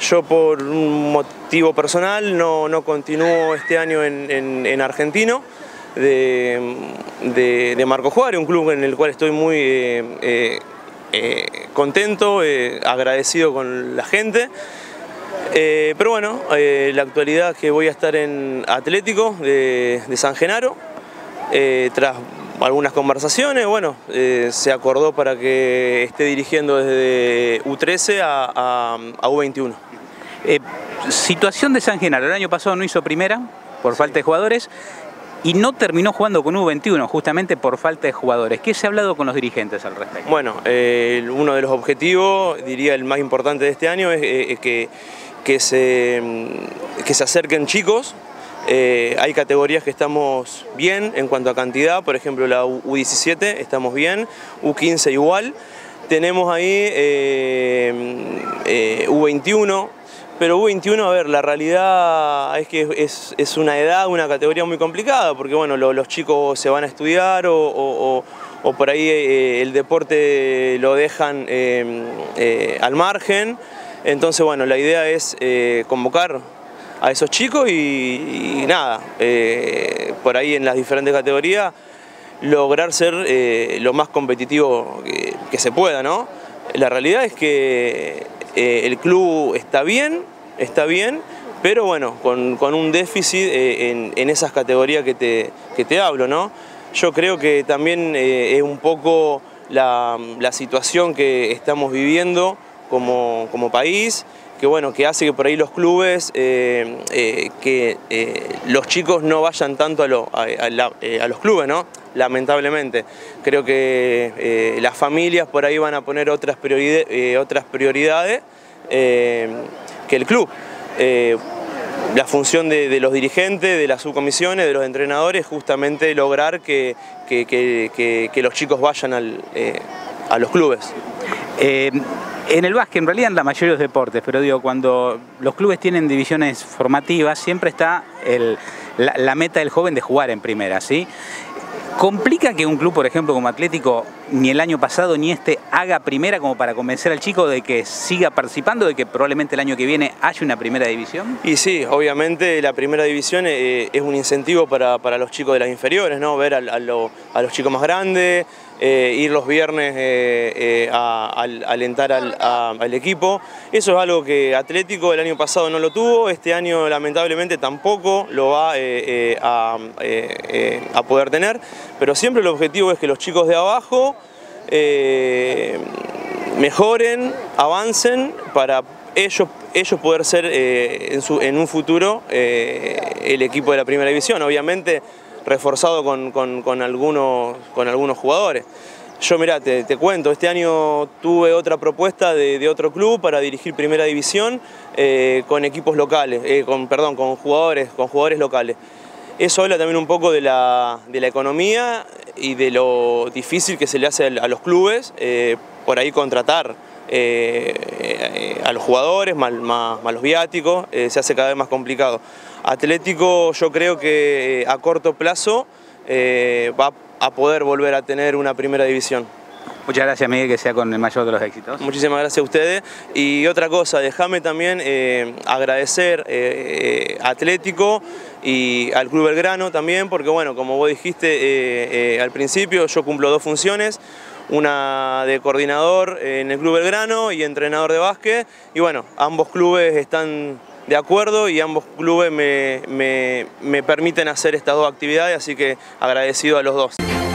Yo por un motivo personal no continúo este año en Argentino de Marcos Juárez, un club en el cual estoy muy contento, agradecido con la gente. Pero bueno, la actualidad es que voy a estar en Atlético de San Genaro, tras algunas conversaciones, bueno, se acordó para que esté dirigiendo desde U13 a U21. Situación de San Genaro, el año pasado no hizo primera por falta de jugadores y no terminó jugando con U21 justamente por falta de jugadores. ¿Qué se ha hablado con los dirigentes al respecto? Bueno, uno de los objetivos, diría el más importante de este año, es que se acerquen chicos. Hay categorías que estamos bien en cuanto a cantidad, por ejemplo la U17 estamos bien, U15 igual. Tenemos ahí U21, pero U21, a ver, la realidad es que es una edad, una categoría muy complicada, porque bueno, los chicos se van a estudiar o por ahí el deporte lo dejan al margen. Entonces bueno, la idea es convocar a esos chicos y nada, por ahí en las diferentes categorías lograr ser lo más competitivo que se pueda, ¿no? La realidad es que el club está bien, pero bueno, con un déficit en esas categorías que te hablo, ¿no? Yo creo que también es un poco la situación que estamos viviendo como país, que bueno, que hace que por ahí los clubes, los chicos no vayan tanto a los clubes, ¿no? Lamentablemente. Creo que las familias por ahí van a poner otras prioridades que el club. La función de los dirigentes, de las subcomisiones, de los entrenadores, justamente lograr que los chicos vayan a los clubes. En el básquet, en realidad en la mayoría de los deportes, pero digo, cuando los clubes tienen divisiones formativas, siempre está la meta del joven de jugar en primera, ¿sí? ¿Complica que un club, por ejemplo, como Atlético, ni el año pasado ni este, haga primera como para convencer al chico de que siga participando, de que probablemente el año que viene haya una primera división? Y sí, obviamente la primera división es un incentivo para los chicos de las inferiores, ¿no? Ver a los chicos más grandes, ir los viernes a alentar al equipo. Eso es algo que Atlético el año pasado no lo tuvo, este año lamentablemente tampoco lo va a poder tener, pero siempre el objetivo es que los chicos de abajo mejoren, avancen para ellos poder ser en un futuro el equipo de la primera división, obviamente reforzado con algunos jugadores. Yo mirá, te cuento, este año tuve otra propuesta de otro club para dirigir primera división con equipos locales, con jugadores locales. Eso habla también un poco de la economía y de lo difícil que se le hace a los clubes por ahí contratar a los jugadores, más los viáticos, se hace cada vez más complicado. Atlético yo creo que a corto plazo va a poder volver a tener una primera división. Muchas gracias, Miguel, que sea con el mayor de los éxitos. Muchísimas gracias a ustedes. Y otra cosa, déjame también agradecer a Atlético y al Club Belgrano también, porque bueno, como vos dijiste al principio, yo cumplo dos funciones, una de coordinador en el Club Belgrano y entrenador de básquet, y bueno, ambos clubes están de acuerdo y ambos clubes me permiten hacer estas dos actividades, así que agradecido a los dos.